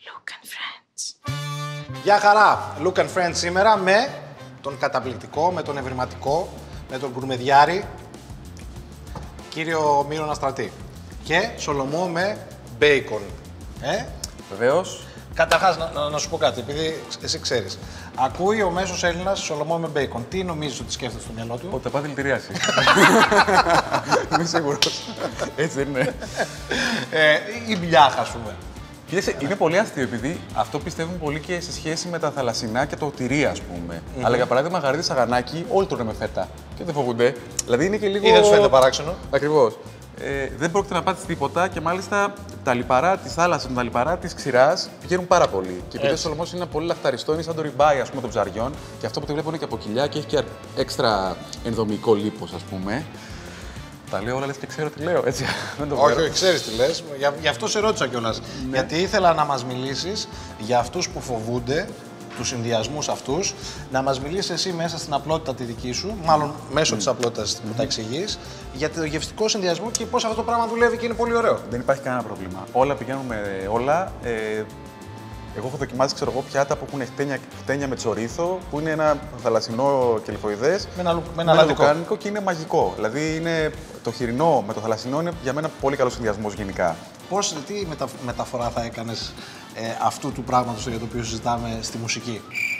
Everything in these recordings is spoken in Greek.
Look and Friends. Γεια χαρά, Look and Friends σήμερα με τον καταπληκτικό, με τον ευρηματικό, με τον γκουρμεδιάρη, κύριο Μύρονα Στρατή. Και Σολομό με μπέικον. Βεβαίως. Καταρχάς, να σου πω κάτι, επειδή εσύ ξέρεις. Ακούει ο μέσος Έλληνας Σολομό με μπέικον. Τι νομίζεις ότι σκέφτεται στο μυαλό του? Ότι θα πάει δηλητηρίαση. Είμαι σίγουρος. Έτσι δεν είναι? Ή μπιάχα, ας πούμε. Κοίταξε, είναι πολύ αστείο επειδή αυτό πιστεύουν πολύ και σε σχέση με τα θαλασσινά και το τυρί, ας πούμε. Αλλά για παράδειγμα, γαρίδι σαγανάκι, όλοι τρώνε με φέτα. Και δεν φοβούνται. Δηλαδή είναι και λίγο. Ή δεν τους φαίνεται παράξενο? Ακριβώς. Δεν πρόκειται να πάθεις τίποτα και μάλιστα τα λιπαρά τη θάλασσα, τα λιπαρά τη ξηράς πηγαίνουν πάρα πολύ. Και επειδή ο Σολομός είναι πολύ λαχταριστό, είναι σαν το ριμπάι, ας πούμε, των ψαριών. Και αυτό που τη βλέπω είναι και από κοιλιά και έχει και έξτρα ενδομικό λίπος, ας πούμε. Τα λέω όλα, λες και ξέρω τι λέω, έτσι. Δεν το Όχι, ξέρεις τι λες. Γι' αυτό σε ρώτησα κιόλας. Γιατί ήθελα να μας μιλήσεις για αυτούς που φοβούνται, τους συνδυασμούς αυτούς, να μας μιλήσεις εσύ μέσα στην απλότητα τη δική σου, μάλλον μέσω της απλότητας που τα εξηγείς, για το γευστικό συνδυασμό και πώς αυτό το πράγμα δουλεύει και είναι πολύ ωραίο. Δεν υπάρχει κανένα πρόβλημα. Όλα πηγαίνουν με όλα. Εγώ έχω δοκιμάσει, ξέρω εγώ, πιάτα που έχουν χτένια με τσορίθο, που είναι ένα θαλασσινό κελυφοειδές, Με ένα λουκάνικο και είναι μαγικό. Δηλαδή είναι το χοιρινό με το θαλασσινό είναι για μένα πολύ καλός συνδυασμός γενικά. Τι μεταφορά θα έκανες αυτού του πράγματος για το οποίο συζητάμε στη μουσική?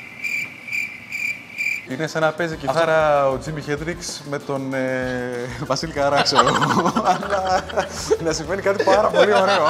Είναι σαν να παίζει κιθάρα ο Τζίμι Χέντριξ με τον Βασίλη Καρά, ξέρω εγώ. Αλλά να συμβαίνει κάτι πάρα πολύ ωραίο.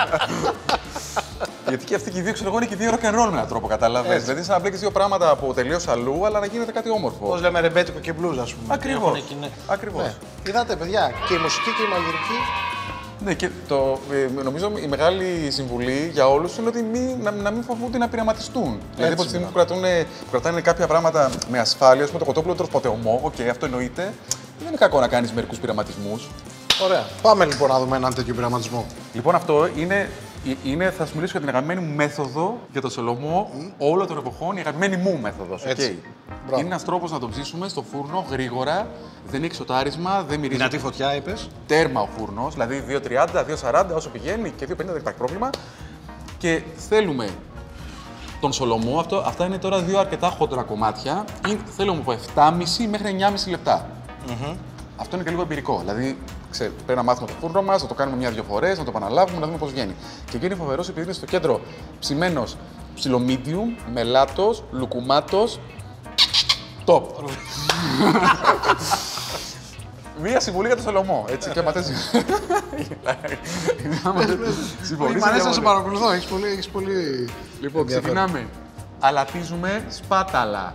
Γιατί και αυτοί και οι δύο, ξέρω εγώ, είναι και δύο rock and roll με έναν τρόπο, κατάλαβες. Δηλαδή, σαν να μπλέκεις δύο πράγματα από τελείως αλλού, αλλά να γίνεται κάτι όμορφο. Πώς λέμε ρεμπέτικο και blues, ας πούμε. Ακριβώς. Ακριβώς. Ναι. Είδατε, παιδιά, και η μουσική και η μαγειρική. Ναι, και νομίζω η μεγάλη συμβουλή για όλους είναι ότι να μην φοβούνται να πειραματιστούν. Δηλαδή, από τη στιγμή που κρατάνε κάποια πράγματα με ασφάλεια, με το κοτόπουλο τρως ποτέ ομό, αυτό εννοείται. Δεν είναι κακό να κάνεις μερικούς πειραματισμούς. Ωραία. Πάμε λοιπόν να δούμε έναν τέτοιο πειραματισμό. Λοιπόν, αυτό θα σου μιλήσω για την αγαπημένη μου μέθοδο για το Σολομό όλων των εποχών, η αγαπημένη μου μέθοδος. Okay. Είναι ένας τρόπος να το ψήσουμε στο φούρνο γρήγορα, δεν έχει σοτάρισμα, δεν μυρίζει. Δυνατή φωτιά, είπες. Τέρμα ο φούρνος, δηλαδή 2.30, 2.40, όσο πηγαίνει και 2.50 δεν υπάρχει πρόβλημα. Και θέλουμε τον Σολομό, αυτά είναι τώρα δύο αρκετά χοντρά κομμάτια. Θέλουμε από 7,5 μέχρι 9,5 λεπτά. Αυτό είναι και λίγο εμπειρικό. Δηλαδή, πρέπει να μάθουμε το φούρνο μας, να το κάνουμε μια-δυο φορές, να το επαναλάβουμε, να δούμε πώς βγαίνει. Και βγαίνει φοβερός επειδή είναι στο κέντρο ψημένος ψιλομίντιουμ, μελάτος, λουκουμάτος. Top! Μία συμβουλή για το Σολομό, έτσι, και μαθαίνεις. Μ' αρέσει να σε παρακολουθώ, έχεις πολύ... Λοιπόν, ξεκινάμε. Αλατίζουμε σπάταλα.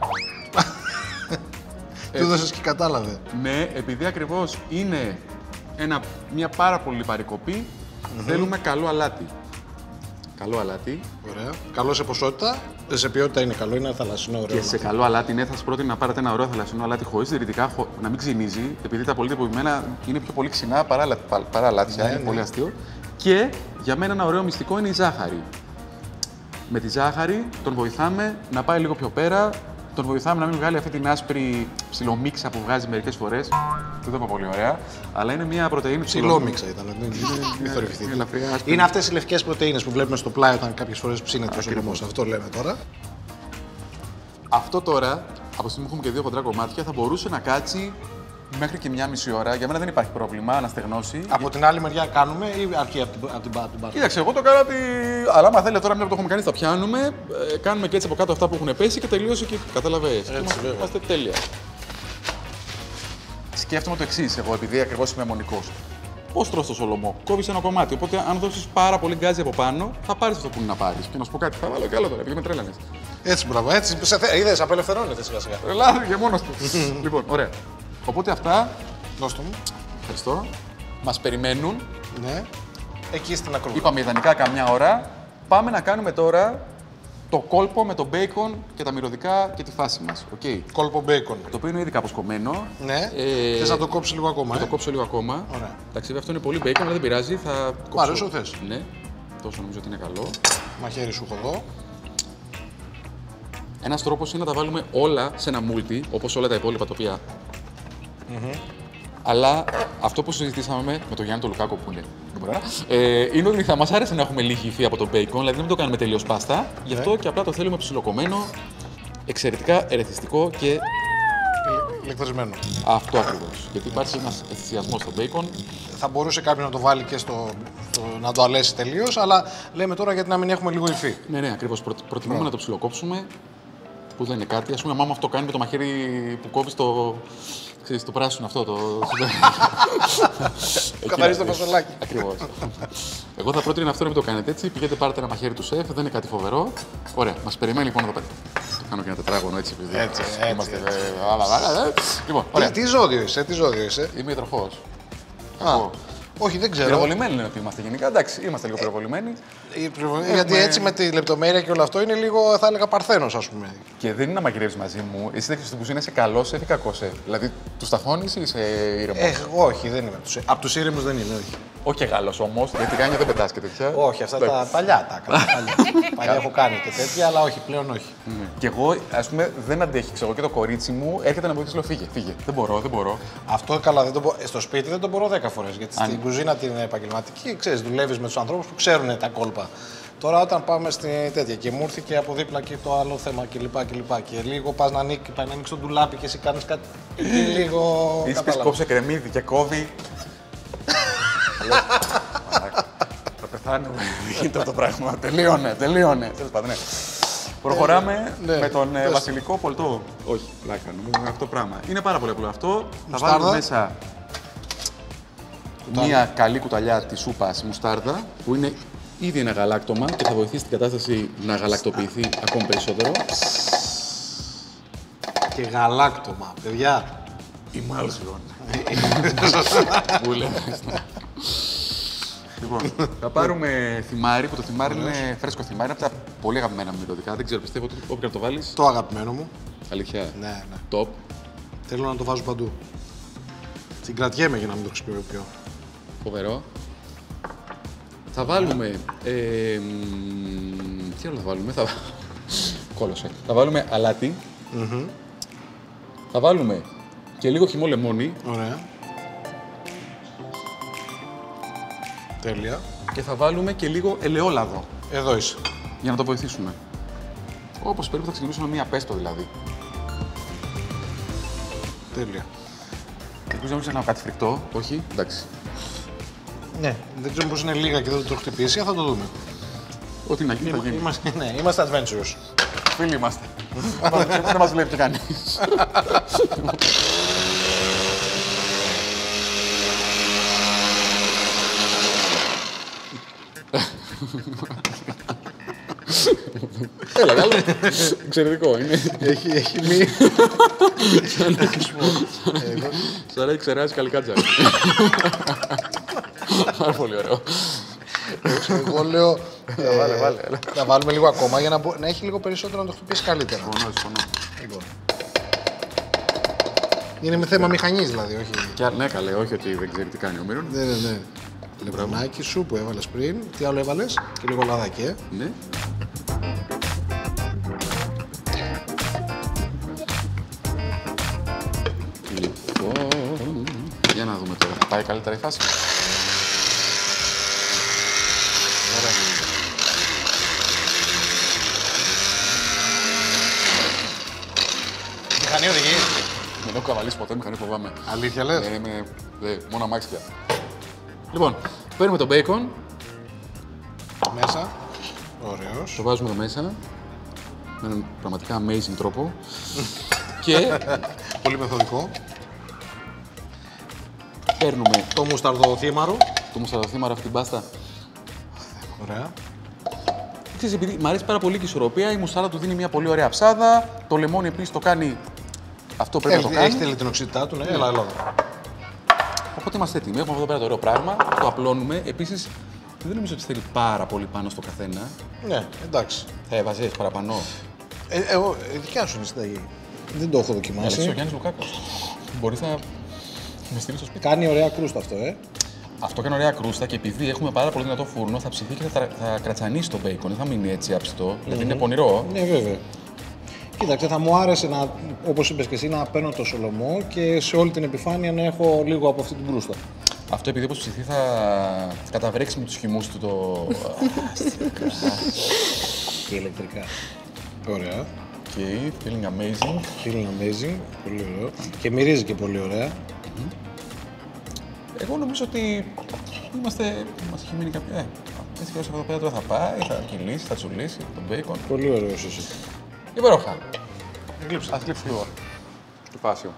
Του έδωσες και κατάλαβε. Ναι, επειδή ακριβώς είναι μια πάρα πολύ λιπαρή κοπή, θέλουμε καλό αλάτι. Καλό αλάτι. Ωραία. Καλό σε ποσότητα, σε ποιότητα είναι καλό, είναι θαλασσινό ωραίο. Και σε καλό αλάτι, ναι, θα σας πρότεινα να πάρετε ένα ωραίο θαλασσινό αλάτι χωρίς διαιρετικά, να μην ξυνίζει, επειδή τα πολύ τυποποιημένα είναι πιο πολύ ξινά παρά αλάτια, είναι πολύ αστείο. Και για μένα ένα ωραίο μυστικό είναι η ζάχαρη. Με τη ζάχαρη τον βοηθάμε να πάει λίγο πιο πέρα. Τον βοηθάμε να μην βγάλει αυτή την άσπρη ψιλομίξα που βγάζει μερικές φορές. Δεν το είπα πολύ ωραία. Αλλά είναι μια πρωτεΐνη ψιλόμίξα ήταν. Μην θορυβηθείτε. Είναι αυτές οι λευκές πρωτεΐνες που βλέπουμε στο πλάι όταν κάποιες φορές ψήνεται ο Σολομός. Αυτό λέμε τώρα. Αυτό τώρα, από τη στιγμή που έχουμε και δύο χοντρά κομμάτια, θα μπορούσε να κάτσει μέχρι και 1,5 ώρα. Για μένα δεν υπάρχει πρόβλημα να στεγνώσει. Από την άλλη μεριά κάνουμε ή αρκεί από την μπάρα? Κοίταξε, εγώ το κάνω αλλά άμα θέλετε τώρα μια που το έχουμε κάνει, τα πιάνουμε. Κάνουμε και έτσι από κάτω αυτά που έχουν πέσει και τελείωσε και καταλαβαίνεις. Είμαστε τέλεια. Σκέφτομαι το εξής, εγώ επειδή ακριβώς είμαι αιμονικός. Πώς τρως το Σολομό? Κόβεις ένα κομμάτι. Οπότε, αν δώσεις πάρα πολύ γκάζι από πάνω, θα πάρεις αυτό που είναι να πάρεις. Και να σου πω κάτι, θα βάλω κι άλλο τώρα, επειδή με τρέλανες. Έτσι, μπράβο, έτσι. Είδες, απελευθερώνεται σιγά-σιγά. Τρελάθηκε και μόνος του. Λοιπόν, ωραία. Οπότε αυτά. Δώστε μου. Ευχαριστώ. Μας περιμένουν. Ναι. Εκεί στην ακροβολή. Είπαμε ιδανικά καμιά ώρα. Πάμε να κάνουμε τώρα το κόλπο με το μπέικον και τα μυρωδικά και τη φάση μας. Okay. Κόλπο μπέικον. Το οποίο είναι ήδη κάπως κομμένο. Ναι. Θες να το κόψεις λίγο ακόμα? Θα το κόψω λίγο ακόμα. Ωραία. Εντάξει, αυτό είναι πολύ μπέικον, αλλά δεν πειράζει. Θα κόψω. Μ' αρέσει θες. Ναι. Τόσο νομίζω ότι είναι καλό. Μαχαίρι σου έχω εδώ. Ένας τρόπος είναι να τα βάλουμε όλα σε ένα μούλτι, όπως όλα τα υπόλοιπα τα οποία Αλλά αυτό που συζητήσαμε με τον Γιάννη τον Λουκάκο που είναι, είναι ότι θα μας άρεσε να έχουμε λίγη υφή από το bacon, δηλαδή να μην το κάνουμε τελείως πάστα. Γι' αυτό και απλά το θέλουμε ψιλοκομμένο, εξαιρετικά ερεθιστικό και ηλεκτρισμένο. αυτό ακριβώς. Γιατί υπάρχει ένας ενθουσιασμός στο bacon. Θα μπορούσε κάποιο να το βάλει και να το αλέσει τελείως, αλλά λέμε τώρα γιατί να μην έχουμε λίγο υφή. Ναι, ακριβώς. Προτιμούμε να το ψιλοκόψουμε, που δεν είναι κάτι. Ας πούμε, μάμα αυτό κάνει με το μαχαίρι που κόβει το πράσινο αυτό. Καθαρίζει το φασολάκι. Ακριβώς. Εγώ θα πρότεινα αυτό να μην το κάνετε έτσι. Πηγαίνετε, πάρετε ένα μαχαίρι του σεφ, δεν είναι κάτι φοβερό. Ωραία, μας περιμένει λοιπόν εδώ πέρα. Το κάνω και ένα τετράγωνο έτσι, επειδή είμαστε. Λοιπόν, ωραία. Τι ζώδιο είσαι. Είμαι υδροχόος. Όχι, δεν ξέρω. Πυροβολημένοι είναι ότι είμαστε γενικά. Εντάξει, είμαστε λίγο πυροβολημένοι. Γιατί έτσι με τη λεπτομέρεια και όλο αυτό είναι λίγο, θα έλεγα, παρθένος, ας πούμε. Και δεν είναι να μαγειρεύεις μαζί μου. Εσύ δεν στην κουζίνα είσαι καλό ή κακό σεφ. Δηλαδή, του σταθώνεις ή είσαι ήρεμος. Όχι, δεν είμαι. Από τους ήρεμους δεν είμαι, όχι. Όχι και Γάλλος όμως, γιατί κάνει δεν πετάς και τέτοια. Όχι, αυτά τα παλιά τα έκανα. Παλιά έχω κάνει και τέτοια, αλλά όχι, πλέον όχι. Και εγώ, ας πούμε, δεν αντέχει. Ξέρω, και το κορίτσι μου έρχεται να βοηθήσει, λέω φύγε. Δεν μπορώ. Αυτό καλά, στο σπίτι δεν το μπορώ 10 φορές. Γιατί στην κουζίνα την επαγγελματική, ξέρεις, δουλεύεις με τους ανθρώπους που ξέρουν τα κόλπα. Τώρα, όταν πάμε στην τέτοια και μου ήρθε και από δίπλα και το άλλο θέμα κλπ. Και λίγο πας να ανοίξει το ντουλάπι και εσύ κάνεις κάτι. Λίγο. Είσαι κόψε κρεμμύδι και κόβει. Θα πεθάνω. Γίνεται αυτό το πράγμα. Τελείωνε. Τέλος πάντων, ναι. Προχωράμε με τον βασιλικό πολτό. Όχι, πλάκα, νομίζω αυτό το πράγμα. Είναι πάρα πολύ απλό αυτό. Θα βάλουμε μέσα μία καλή κουταλιά της σούπας μουστάρδα, που είναι ήδη ένα γαλάκτωμα και θα βοηθήσει την κατάσταση να γαλακτοποιηθεί ακόμη περισσότερο. Και γαλάκτωμα, παιδιά. Emulsion. Που λέμε. Λοιπόν, θα πάρουμε θυμάρι, που το θυμάρι είναι φρέσκο θυμάρι, από τα πολύ αγαπημένα μου μυρωδικά. Δεν ξέρω, πιστεύω ότι όποιο να το βάλεις. Το αγαπημένο μου. Αλήθεια. Ναι. Top. Θέλω να το βάζω παντού. Συγκρατιέμαι για να μην το χρησιμοποιώ. Φοβερό. Θα βάλουμε. Τι άλλο θα βάλουμε, κόλωσε. Θα βάλουμε αλάτι. Θα βάλουμε και λίγο χυμό λεμόνι. Ωραία. Τέλεια. Και θα βάλουμε και λίγο ελαιόλαδο. Εδώ είσαι. Για να το βοηθήσουμε. Όπως περίπου θα ξεκινήσουμε μία πέστο δηλαδή. Τέλεια. Ελπίζω να μην ξεχνάω κάτι φρικτό. Όχι, εντάξει. Ναι, δεν ξέρω πώς είναι λίγα και δεν το έχω χτυπήσει, θα το δούμε. Ό,τι να γίνει θα γίνει. Είμαστε adventurous. Φίλοι είμαστε. Δεν μας βλέπει και κανείς. Έλα, καλό. Εξαιρετικό είναι. Έχει μη. Σαν να έχει ξεράσει καλικάτσα. Πάρα πολύ ωραίο. Εγώ λέω. Βάλε. Να βάλουμε λίγο ακόμα για να έχει λίγο περισσότερο να το χτυπήσει καλύτερα. Συμφωνώ. Είναι με θέμα μηχανής δηλαδή, όχι. Ναι, καλέ, όχι ότι δεν ξέρει τι κάνει ο Μύρον. Ναι. Λεμονάκι σου που έβαλες πριν. Τι άλλο έβαλες, και λίγο λαδάκι, Ναι. Λοιπόν, για να δούμε τώρα. Θα πάει καλύτερα η φάση. Ωραία. Μηχανή οδηγεί. Δεν έχω καβαλήσει ποτέ μηχανή, φοβάμαι. Αλήθεια λες. Μόνο αμάξια. Λοιπόν, παίρνουμε το bacon. Μέσα. Ωραίος. Το βάζουμε εδώ μέσα. Με έναν πραγματικά amazing τρόπο. Και πολύ μεθοδικό. παίρνουμε το μουσταρδοθήμαρο. Το μουσταρδοθήμαρο, αυτή την πάστα. Ωραία. Ξέρεις, επειδή μου αρέσει πάρα πολύ και η ισορροπία, η μουστάρδα του δίνει μια πολύ ωραία ψάδα. Το λεμόνι επίσης το κάνει. Αυτό πρέπει να το κάνει. Έχει τέλει την οξύτητά του, ναι. Έλα. Οπότε είμαστε έτοιμοι. Έχουμε εδώ πέρα το ωραίο πράγμα. Το απλώνουμε. Επίσης, δεν νομίζω ότι θέλει πάρα πολύ πάνω στο καθένα. Ναι, εντάξει. Θα έβαζες παραπάνω. Εγώ, δικιά σου είναι η συνταγή. Δεν το έχω δοκιμάσει. Ο Γιάννης Λουκάκος. Μπορείς να με στείλεις στο σπίτι. Κάνει ωραία κρούστα αυτό, Αυτό κάνει ωραία κρούστα και επειδή έχουμε πάρα πολύ δυνατό φούρνο, θα ψηθεί και θα κρατσανίσει το μπέικον. Δεν θα μείνει έτσι άψητο. Δηλαδή είναι πονηρό. Ναι, βέβαια. Κοίταξε, θα μου άρεσε να, όπως είπες και εσύ, να παίρνω το σολομό και σε όλη την επιφάνεια να έχω λίγο από αυτή την κρούστα. Αυτό επειδή όπως ψηθεί θα καταβρέξει με τους χυμούς του το... Και ηλεκτρικά. Ωραία. Okay, feeling amazing. Feeling amazing. Πολύ ωραίο. Και μυρίζει και πολύ ωραία. Εγώ νομίζω ότι μας έχει μείνει κάποια... Έτσι και όσο εδώ πέρα τώρα θα πάει, θα κυλήσει, θα τσουλήσει τον μπέικον. Πολύ ωραίος εσύ. Υπέροχα. Γλύψε. Ας γλύψει λίγο. Του πάσιο.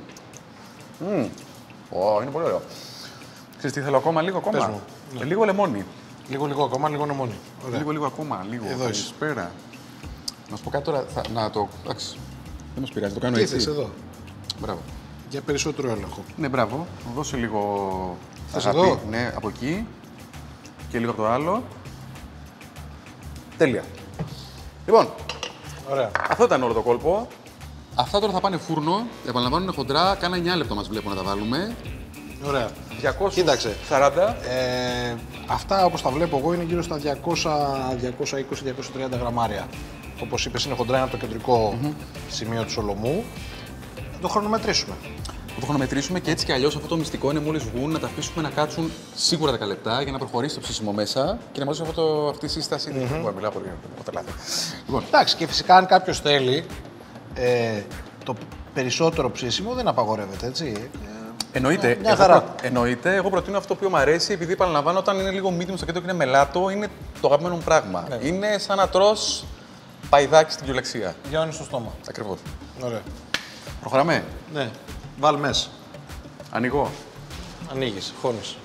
Είναι πολύ ωραίο. Ξέρεις τι θέλω ακόμα, λίγο ακόμα. Πες μου. Λίγο λεμόνι. Λίγο ακόμα, λίγο λεμόνι. Ωραία. Λίγο ακόμα, λίγο. Εδώ είσαι. Πέρα. Να σου πω κάτι τώρα, να το... Εντάξει, δεν μας πειράζει, το κάνω Τι έτσι. θες εδώ. Μπράβο. Για περισσότερο έλεγχο. Ναι, μπράβο. Δώσε λίγο Θες αγάπη. εδώ? Ναι, από εκεί. Και λίγο από το άλλο. Τέλεια. Λοιπόν, Ωραία. αυτό ήταν όλο το κόλπο. Αυτά τώρα θα πάνε φούρνο. Επαναλαμβάνω, είναι χοντρά. Κάνα 9 λεπτά μας βλέπω να τα βάλουμε. Ωραία. 240. Κοίταξε. 40. Αυτά όπως τα βλέπω εγώ είναι γύρω στα 220-230 γραμμάρια. Όπως είπες, είναι χοντρά, είναι από το κεντρικό σημείο του σολομού. Θα το χρονομετρήσουμε. Θα το χρονομετρήσουμε και έτσι κι αλλιώς αυτό το μυστικό είναι μόλις βγουν να τα αφήσουμε να κάτσουν σίγουρα 10 λεπτά για να προχωρήσει το ψήσιμο μέσα και να μας δώσει αυτή η σύσταση. Μιλάω πολύ. Λοιπόν, εντάξει, και φυσικά αν κάποιος θέλει το περισσότερο ψήσιμο δεν απαγορεύεται, έτσι. Εννοείται. Μια χαρά. Εννοείται. Εγώ προτείνω αυτό που μου αρέσει, επειδή επαναλαμβάνω, όταν είναι λίγο medium στο κέντρο και είναι μελάτο, είναι το αγαπημένο μου πράγμα. Ναι. Είναι σαν να τρως παϊδάκι στην κυριολεξία. Γιώνει στο στόμα. Ακριβώς. Ωραία. Προχωράμε. Ναι. Βάλ μέσα. Ανοίγω. Ανοίγεις, χώνεις.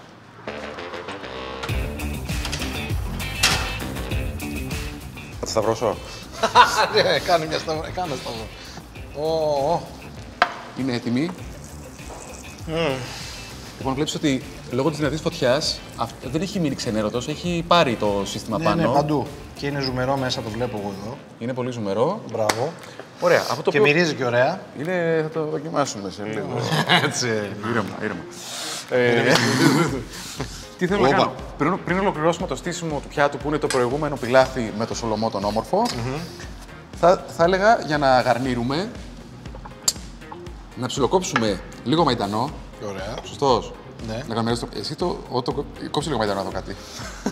Θα τη σταυρώσω. Ναι, κάνε μια σταυρό. Κάνε σταυρό. Είναι έτοιμη. Λοιπόν, βλέπεις ότι λόγω της δυνατής φωτιάς δεν έχει μείνει ξενέρωτος, έχει πάρει το σύστημα πάνω. Ναι, παντού. Και είναι ζουμερό μέσα, το βλέπω εγώ εδώ. Είναι πολύ ζουμερό. Μπράβο. Ωραία. Αυτό το Και οποίο... μυρίζει και ωραία. Είναι... Θα το δοκιμάσουμε σε λίγο. Έτσι. Ήρεμα. Τι θέλω να κάνω. Πριν ολοκληρώσουμε το στήσιμο του πιάτου που είναι το προηγούμενο πιλάφι με το σολομό τον όμορφο, θα έλεγα για να γαρνίρουμε να ψιλοκόψουμε λίγο μαϊντανό. Ωραία. Σωστός. Ναι. Να κάνουμε εσύ κόψε λίγο μαϊντανό να δω κάτι.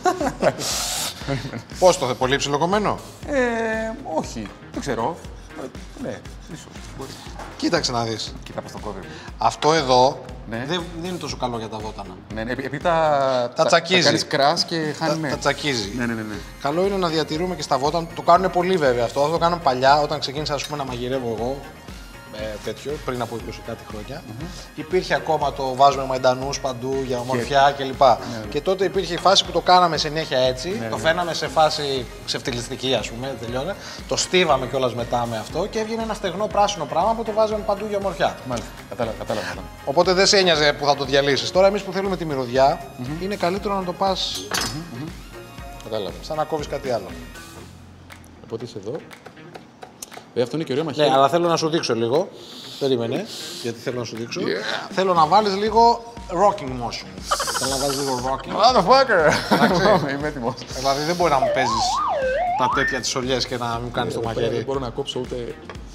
Πώς το θε, πολύ ψιλοκομμένο? Όχι. Δεν ξέρω. Ναι, ίσως. Κοίταξε να δεις. Κοίτα πώς το κόβει. Αυτό εδώ Ναι. δεν είναι τόσο καλό για τα βότανα. Ναι, επειδή τα τσακίζει. Τα κάνεις κράς και χάνει Τα τσακίζει. Ναι. Καλό είναι να διατηρούμε και στα βότανα. Το κάνουν πολύ βέβαια αυτό. Αυτό το κάνουν παλιά όταν ξεκίνησα ας πούμε, να μαγειρεύω εγώ. Τέτοιο, πριν από 20 κάτι χρόνια. Υπήρχε ακόμα το βάζουμε μαϊντανούς παντού για ομορφιά κλπ. Και τότε υπήρχε η φάση που το κάναμε συνέχεια έτσι. Το φαίναμε σε φάση ξεφτυλιστική, ας πούμε. Τελειώνε. Το στίβαμε κιόλας μετά με αυτό και έβγαινε ένα στεγνό πράσινο πράγμα που το βάζαμε παντού για ομορφιά. Μάλιστα. Κατάλαβα. Οπότε δεν σε ένοιαζε που θα το διαλύσεις. Τώρα, εμείς που θέλουμε τη μυρωδιά, είναι καλύτερο να το πας Κατάλαβα. σαν να κόβεις κάτι άλλο. Οπότε είσαι εδώ. Αυτό είναι και ωραίο μαχαίρι. Ναι, αλλά θέλω να σου δείξω λίγο. Περίμενε, γιατί θέλω να σου δείξω. Θέλω να βάλεις λίγο rocking motion. Θέλω να βάλεις λίγο rocking. Motherfucker! Είμαι έτοιμος. Δηλαδή δεν μπορεί να μου παίζεις τα τέτοια τις ολιές και να μου κάνεις το Δεν μαχαίρι. μπορώ να κόψω ούτε...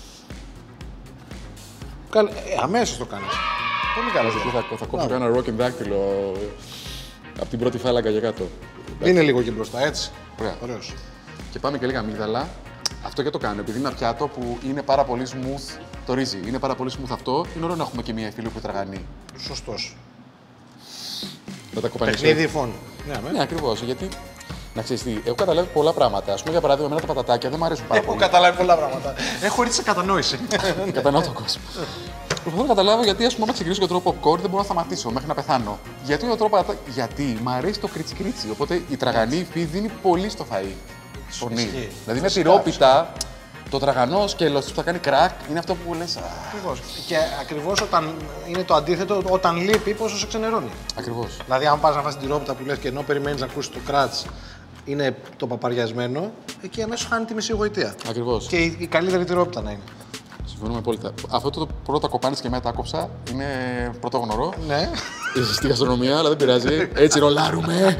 Αμέσως το κάνεις. Πολύ καλά. Θα κόψω κανένα rocking δάκτυλο από την πρώτη φάλαγγα για κάτω. Είναι λίγο και μπροστά, έτσι. Ωραία. Ωραίος. Και πάμε και λίγα αμύγδαλα. Αυτό και το κάνω, επειδή είναι ένα πιάτο που είναι πάρα πολύ smooth το ρύζι. Είναι πάρα πολύ smooth αυτό. Είναι ωραίο να έχουμε και μία φίλη που τραγανεί. Σωστός. Να τα κοπανίσω. Παιχνίδι φων. Ναι, ακριβώς. Γιατί να ξέρεις τι, έχω καταλάβει πολλά πράγματα. Ας πούμε, για παράδειγμα, εμένα τα πατατάκια δεν μου αρέσουν πάρα Έχω πολύ. καταλάβει πολλά πράγματα. Έχω ρίξει σε κατανόηση. Κατανοώ τον κόσμο. Προσπαθώ να καταλάβω γιατί, ας πούμε, όταν ξεκινήσω και τρώω popcorn δεν μπορώ να σταματήσω μέχρι να πεθάνω. Γιατί τρώω πατατάκια. Γιατί μ' αρέσει το κριτσι-κριτσι. Οπότε η τραγανή υφή δίνει πολύ στο φαΐ. Ισχύει. Δηλαδή με τυρόπιτα, το τραγανό σκέλος που θα κάνει κρακ είναι αυτό που λες. Ακριβώς. Και ακριβώς όταν είναι το αντίθετο, όταν λείπει, πόσο σε ξενερώνει. Ακριβώς. Δηλαδή, αν πας να φας την τυρόπιτα που λες και ενώ περιμένεις να ακούσεις το κράτς, είναι το παπαριασμένο, εκεί αμέσως χάνει τη μισή γοητεία. Ακριβώς. Και η καλύτερη τυρόπιτα να είναι. Συμφωνούμε απόλυτα. Αυτό το πρώτο κοπάνι και μετά κόψα είναι πρωτόγνωρο. Ναι. Στη γαστρονομία, αλλά δεν πειράζει. Έτσι ρολάρουμε.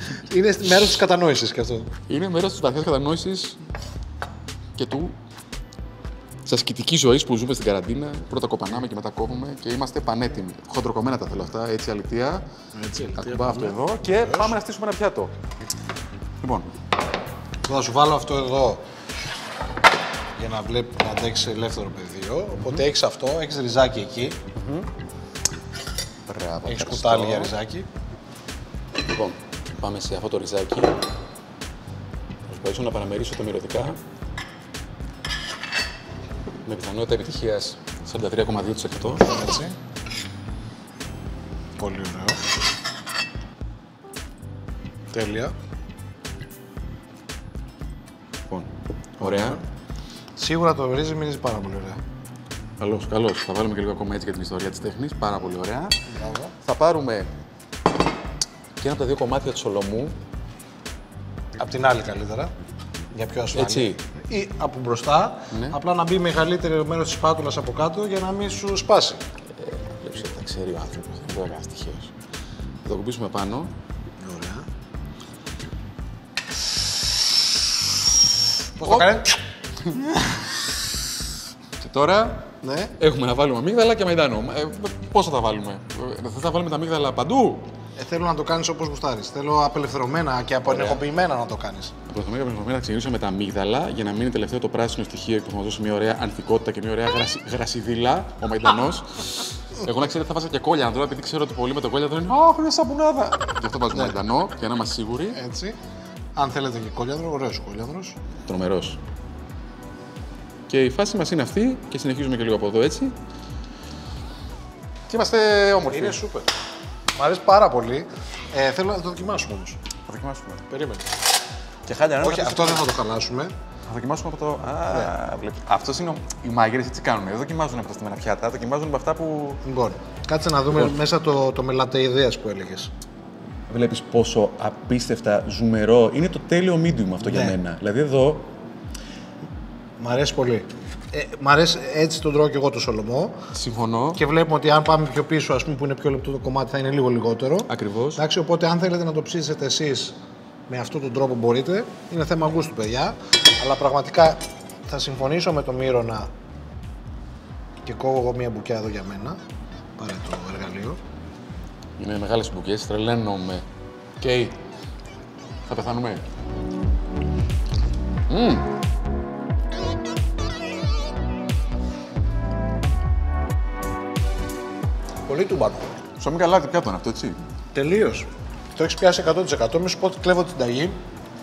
Είναι μέρος της κατανόησης κι αυτό. Είναι μέρος της βαθιάς κατανόησης και του της ασκητικής ζωής που ζούμε στην καραντίνα. Πρώτα κοπανάμε και μετά κόβουμε και είμαστε πανέτοιμοι. Χοντροκομμένα τα θέλω αυτά, έτσι αλητία. Ακουμπά αυτό εδώ και πάμε να στήσουμε ένα πιάτο. Λοιπόν. Θα σου βάλω αυτό εδώ για να βλέπει να αντέξει ελεύθερο πεδίο. Οπότε έχεις αυτό, έχεις ριζάκι εκεί. Μπράβο. Έχεις κουτάλι για ριζάκι. Λοιπόν, πάμε σε αυτό το ριζάκι. Θα προσπαθήσω να παραμερίσω το μυρωδικά. Με πιθανότητα επιτυχίας 43,2%. Έτσι. Πολύ ωραίο. Τέλεια. Λοιπόν, ωραία. Σίγουρα το ρύζι μυρίζει πάρα πολύ ωραία. Καλώς, καλώς. Θα βάλουμε και λίγο ακόμα έτσι για την ιστορία της τέχνης. Πάρα πολύ ωραία. Μπράβο. Θα πάρουμε και ένα από τα δύο κομμάτια του σολομού. Απ' την άλλη καλύτερα. Για πιο ασφάλεια. Έτσι. Ή από μπροστά, Ναι. απλά να μπει μεγαλύτερο μέρος της σπάτουλας από κάτω για να μην σου σπάσει. Βλέπεις ότι τα ξέρει ο άνθρωπος. Δεν μπορεί να κάνει τυχαίος. Θα το κουμπίσουμε πάνω. Ωραία. Πώς το κάνει? Και τώρα Ναι. έχουμε να βάλουμε αμύγδαλα και μαϊντανό. Πώς θα τα βάλουμε? Θες να βάλουμε τα αμύγδαλα παντού? Θέλω να το κάνεις όπως γουστάρεις. Θέλω απελευθερωμένα και απενεχοποιημένα να το κάνεις. Προσπαθούμε να ξεκινήσουμε με τα αμύγδαλα για να μείνει τελευταίο το πράσινο στοιχείο που θα μας δώσει μια ωραία ανθικότητα και μια ωραία γρασιδίλα, ο μαϊντανός. Εγώ να ξέρετε θα βάζα και κόλιανδρο, τώρα επειδή ξέρω ότι πολλοί με το κόλιανδρο είναι «Αχ, είναι σαπουνάδα». Γι' αυτό βάζουμε μαϊντανό για να είμαστε σίγουροι. Έτσι. Αν θέλετε και κόλιανδρο, ωραίος ο κόλιανδρος. Τρομερός. Και η φάση μας είναι αυτή και συνεχίζουμε και λίγο από εδώ έτσι. Και είμαστε όμορφοι. Είναι σούπερ. Μ' αρέσει πάρα πολύ. Θέλω να το δοκιμάσουμε όμως. Θα δοκιμάσουμε. Περίμενε. Και χάλια, Όχι, αυτό δεν θα το χαλάσουμε. Θα δοκιμάσουμε από το. Αυτός είναι οι μάγειρες έτσι κάνουν. Δεν δοκιμάζουν από τα στημένα πιάτα, δοκιμάζουν από αυτά που. Λοιπόν, κάτσε να δούμε μέσα το μελατεϊδέας που έλεγες. Βλέπεις πόσο απίστευτα ζουμερό είναι το τέλειο medium αυτό για μένα. Δηλαδή εδώ. Μ' αρέσει πολύ. Μ' αρέσει, έτσι τον τρώω και εγώ το σολομό. Συμφωνώ. Και βλέπουμε ότι αν πάμε πιο πίσω, ας πούμε, που είναι πιο λεπτό το κομμάτι, θα είναι λίγο λιγότερο. Ακριβώς. Εντάξει, οπότε αν θέλετε να το ψήσετε εσείς με αυτόν τον τρόπο μπορείτε. Είναι θέμα γούστου, παιδιά. Αλλά πραγματικά θα συμφωνήσω με τον Μύρονα και κόβω εγώ μία μπουκιά εδώ για μένα. Πάρε το εργαλείο. Είναι μεγάλες μπουκές, τρελαίνομαι. Και θα πεθάνουμε. Πολύ τούμπανο. Στο μην καλά, τι πιάτο είναι αυτό, έτσι. Τελείως. Το έχεις πιάσει 100%. Μη σου πω ότι κλέβω την ταγή.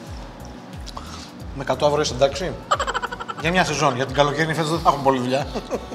Με 100 ευρώ είσαι εντάξει. Για μια σεζόν. Για την καλοκαίρινη φέτος δεν θα έχουμε πολλή δουλειά.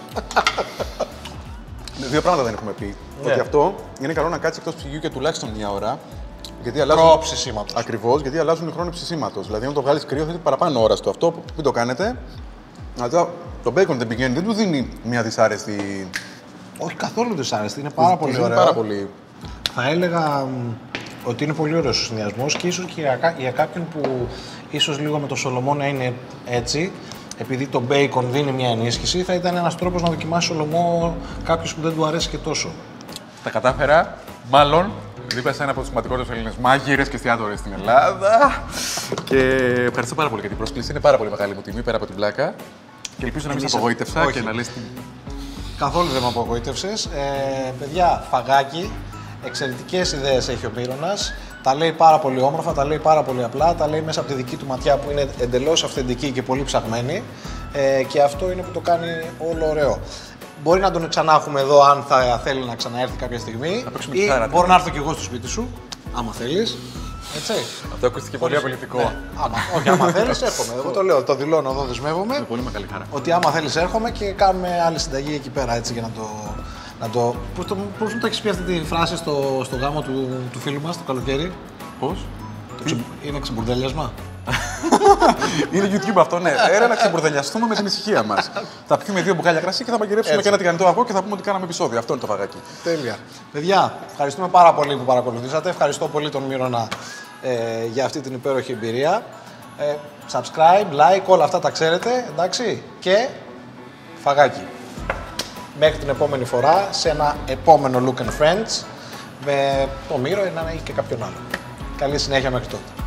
Δύο πράγματα δεν έχουμε πει. Ναι. Ότι αυτό είναι καλό να κάτσει εκτός ψυγείου και τουλάχιστον μια ώρα. Γιατί Προ ψησίματος. Ακριβώς, γιατί αλλάζουν οι χρόνοι ψησίματος. Δηλαδή, αν το βγάλεις κρύο, θέλει παραπάνω ώρα στο αυτό. Μην το κάνετε. Αλλά το μπέικον δεν πηγαίνει, δεν του δίνει μια δυσάρεστη. Όχι καθόλου δυσάρεστη. Είναι πάρα πολύ Είναι ωραίο. πάρα πολύ. Θα έλεγα ότι είναι πολύ ωραίος ο συνδυασμός και ίσως και για κάποιον που ίσως λίγο με το σολομό να είναι έτσι, επειδή το μπέικον δίνει μια ενίσχυση, θα ήταν ένας τρόπος να δοκιμάσει σολομό κάποιος που δεν του αρέσει και τόσο. Τα κατάφερα, μάλλον, δίπλα σε ένα από τους σημαντικότερους Έλληνες μάγειρες και εστιατόρες στην Ελλάδα. Και ευχαριστώ πάρα πολύ για την πρόσκληση. Είναι πάρα πολύ μεγάλη μου τιμή πέρα από την πλάκα. Και ελπίζω να μην σε απογοήτευσα και να λες την. Καθόλου δεν με απογοήτευσες. Παιδιά, φαγάκι. Εξαιρετικές ιδέες έχει ο Μύρονας. Τα λέει πάρα πολύ όμορφα, τα λέει πάρα πολύ απλά, τα λέει μέσα από τη δική του ματιά που είναι εντελώς αυθεντική και πολύ ψαγμένη. Και αυτό είναι που το κάνει όλο ωραίο. Μπορεί να τον ξανά έχουμε εδώ αν θα θέλει να ξαναέρθει κάποια στιγμή. Ή μπορώ να έρθω κι εγώ στο σπίτι σου, άμα θέλεις. Έτσι. Αυτό ακούστηκε πολύ απολυτικό. Ναι. Όχι, άμα θέλεις έρχομαι. Εγώ το λέω, το δηλώνω εδώ, δεσμεύομαι. Με πολύ μεγάλη χαρά. Ότι άμα θέλεις έρχομαι και κάνουμε άλλη συνταγή εκεί πέρα έτσι για να το... Πώς μου το έχεις πει αυτή τη φράση στο γάμο του φίλου μας το καλοκαίρι? Πώς? Είναι ξεμπουρδέλιασμα. Είναι YouTube αυτό, ναι. Έλα να ξεμπουρδελιαστούμε με την ησυχία μας. Θα πιούμε 2 μπουκάλια κρασί και θα μαγειρέψουμε και ένα τηγανιτό αυγό και θα πούμε ότι κάναμε επεισόδιο. Αυτό είναι το φαγάκι. Τέλεια. Παιδιά, ευχαριστούμε πάρα πολύ που παρακολουθήσατε. Ευχαριστώ πολύ τον Μύρονα για αυτή την υπέροχη εμπειρία. Subscribe, like, όλα αυτά τα ξέρετε, εντάξει. Και φαγάκι. Μέχρι την επόμενη φορά, σε ένα επόμενο Look and Friends με το Μύρο ή και κάποιον άλλο. Καλή συνέχεια μέχρι τότε.